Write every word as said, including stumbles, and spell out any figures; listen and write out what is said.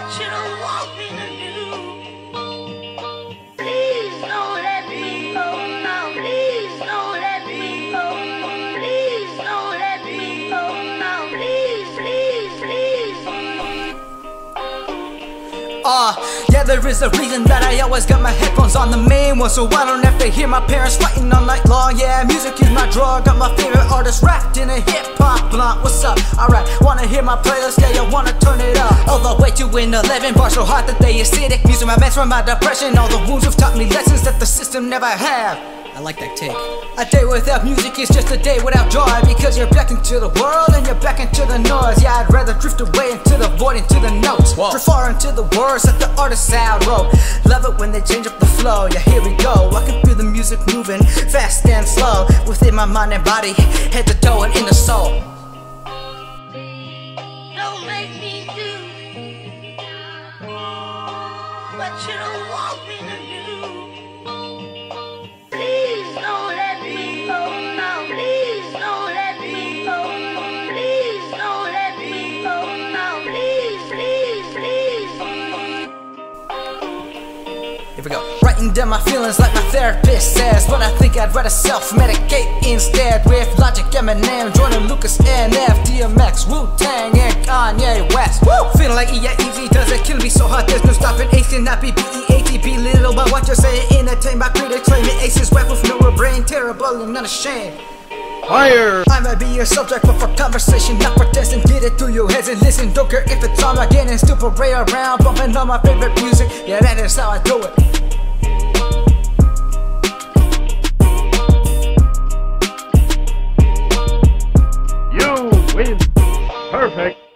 what you don't want me to do. Please don't let me go now. Please don't let me go. Please don't let me go now. Please, please, please. Uh, yeah, there is a reason that I always got my headphones on the main one, so I don't have to hear my parents fighting all night long. Yeah, music is my drug, got my favorite artist wrapped in a hip-hop blunt. What's up? Alright, wanna hear my playlist? Yeah, you wanna turn it up all the way to an eleven, bars so hot that they acidic. Music my meds from my depression, all the wounds have taught me lessons that the system never have. I like that take. A day without music is just a day without joy, because you're back into the world and you're back into the noise. Yeah, I'd rather drift away into the void, into the notes. Whoa. Drift far into the words that the artist out wrote. Love it when they change up the flow. Yeah, here we go. I can feel the music moving fast and slow within my mind and body, head to toe and in the soul. Don't make me do what you don't want me to do. Please don't let me go now. Please don't let me go. Please don't let me go now. Please, please, please. Here we go. Writing down my feelings like my therapist says, but I think I'd rather self-medicate instead. With Logic, Eminem, Jordan, Lucas, N F, D M X, Wu-Tang, and Kanye West. Woo! Feeling like E A Easy does it, kill me so hard there's no stopping. Ace cannot be B E A T, be little by what you're saying. Entertained by critics, claiming Ace's rap with no brain, terrible and unashamed. Fire! I might be your subject, but for conversation, not for testing. Get it through your heads and listen. Don't care if it's on again and still parade around, bumping on my favorite music. Yeah, that is how I do it. You win. Perfect.